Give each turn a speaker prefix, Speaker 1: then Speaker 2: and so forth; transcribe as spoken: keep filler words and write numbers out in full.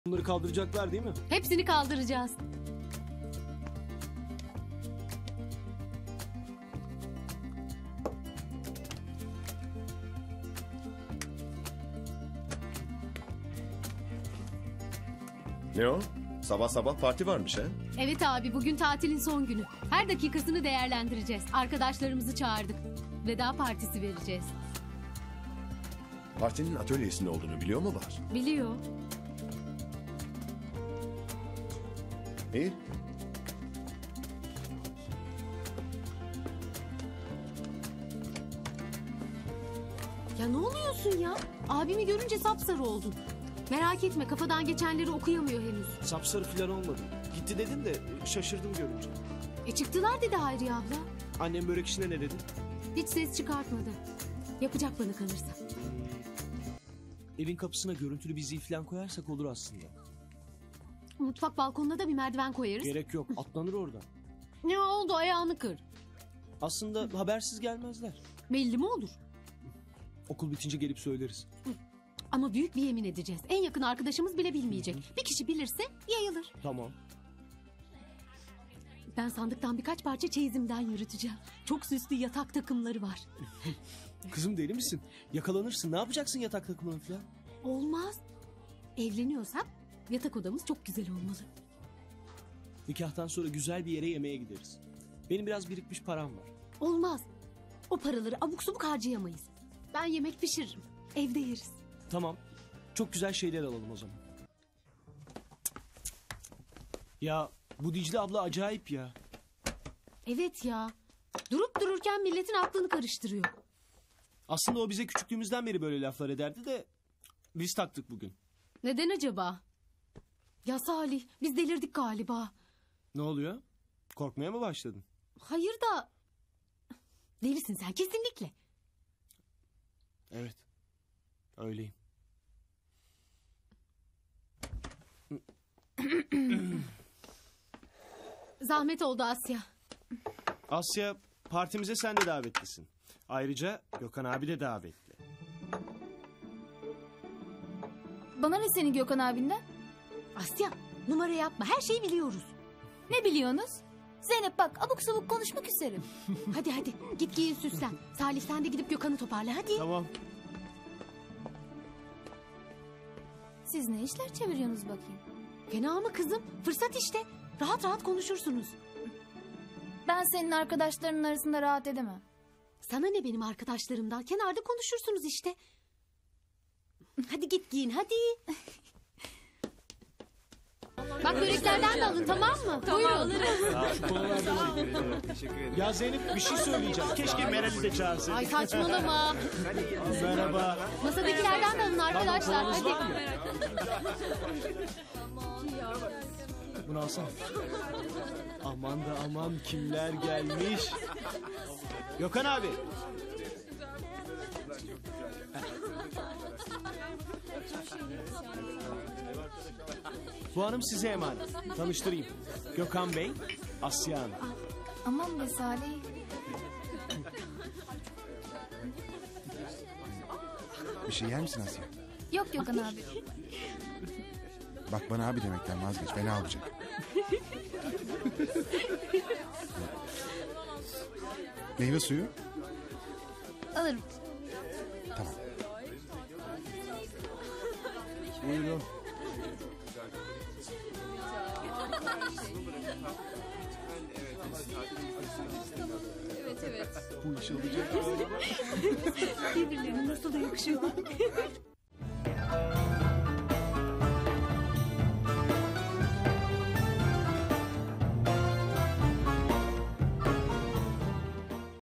Speaker 1: Bunları kaldıracaklar değil mi?
Speaker 2: Hepsini kaldıracağız.
Speaker 3: Ne o? Sabah sabah parti varmış ha?
Speaker 2: Evet abi, bugün tatilin son günü. Her dakikasını değerlendireceğiz. Arkadaşlarımızı çağırdık. Veda partisi vereceğiz.
Speaker 3: Partinin atölyesinde olduğunu biliyor mu Bahar?
Speaker 2: Biliyor.
Speaker 3: İyi.
Speaker 2: Ya ne oluyorsun ya? Abimi görünce sapsarı oldun. Merak etme, kafadan geçenleri okuyamıyor henüz.
Speaker 1: Sapsarı falan olmadı. Gitti dedin de şaşırdım görünce.
Speaker 2: E çıktılar dedi Hayriye abla.
Speaker 1: Annem börek işine ne dedi?
Speaker 2: Hiç ses çıkartmadı. Yapacak bana kalırsa.
Speaker 1: Evin kapısına görüntülü bir zil falan koyarsak olur aslında.
Speaker 2: Mutfak balkonuna da bir merdiven koyarız.
Speaker 1: Gerek yok, atlanır oradan.
Speaker 2: Ne oldu, ayağını kır.
Speaker 1: Aslında habersiz gelmezler.
Speaker 2: Belli mi olur?
Speaker 1: Okul bitince gelip söyleriz.
Speaker 2: Ama büyük bir yemin edeceğiz. En yakın arkadaşımız bile bilmeyecek. Bir kişi bilirse yayılır.
Speaker 1: Tamam.
Speaker 2: Ben sandıktan birkaç parça çeyizimden yürüteceğim. Çok süslü yatak takımları var.
Speaker 1: Kızım deli misin? Yakalanırsın. Ne yapacaksın yatak takımını falan?
Speaker 2: Olmaz. Evleniyorsak yatak odamız çok güzel olmalı.
Speaker 1: Nikahtan sonra güzel bir yere yemeğe gideriz. Benim biraz birikmiş param var.
Speaker 2: Olmaz. O paraları abuk subuk harcayamayız. Ben yemek pişiririm. Evde yeriz.
Speaker 1: Tamam. Çok güzel şeyler alalım o zaman. Ya bu Dicle abla acayip ya.
Speaker 2: Evet ya. Durup dururken milletin aklını karıştırıyor.
Speaker 1: Aslında o bize küçüklüğümüzden beri böyle laflar ederdi de biz taktık bugün.
Speaker 2: Neden acaba? Ya Salih, biz delirdik galiba.
Speaker 1: Ne oluyor? Korkmaya mı başladın?
Speaker 2: Hayır da... Delisin sen kesinlikle.
Speaker 1: Evet. Öyleyim.
Speaker 2: Zahmet oldu Asya.
Speaker 1: Asya, partimize sen de davetlisin. Ayrıca Gökhan abi de davetli.
Speaker 4: Bana ne senin Gökhan abinden?
Speaker 2: Asya, numara yapma, her şeyi biliyoruz.
Speaker 4: Ne biliyorsunuz? Zeynep bak, abuk sabuk konuşmak isterim.
Speaker 2: Hadi hadi, git giyin süslen. Salih sen de gidip Gökhan'ı toparla hadi.
Speaker 1: Tamam.
Speaker 4: Siz ne işler çeviriyorsunuz bakayım?
Speaker 2: Fena mı kızım? Fırsat işte. Rahat rahat konuşursunuz.
Speaker 4: Ben senin arkadaşlarının arasında rahat edemem.
Speaker 2: Sana ne benim arkadaşlarımdan? Kenarda konuşursunuz işte. Hadi git giyin hadi. Bak böreklerden de alın, tamam mı? Buyurun.
Speaker 1: Alırız. Ya Zeynep bir şey söyleyeceğim. Keşke Meral'i de çağırsaydık.
Speaker 2: Ay saçmalama.
Speaker 1: Merhaba.
Speaker 2: Masadakilerden de alın arkadaşlar.
Speaker 1: Kolanız var
Speaker 2: Hadi.
Speaker 1: mı? Bunu alsana. Aman da aman kimler gelmiş. Gökhan abi. Bu hanım size emanet. Tanıştırayım. Gökhan Bey, Asya Hanım.
Speaker 4: Aman be Salih.
Speaker 5: Bir şey yer misin Asya?
Speaker 4: Yok Gökhan abi.
Speaker 5: Bak bana abi demekten vazgeç. Fena olacak. Meyve suyu?
Speaker 4: Alırım.
Speaker 5: Tamam.
Speaker 1: Buyurun. Bu iş olacak.
Speaker 2: Birbirlerine nasıl da yakışıyor.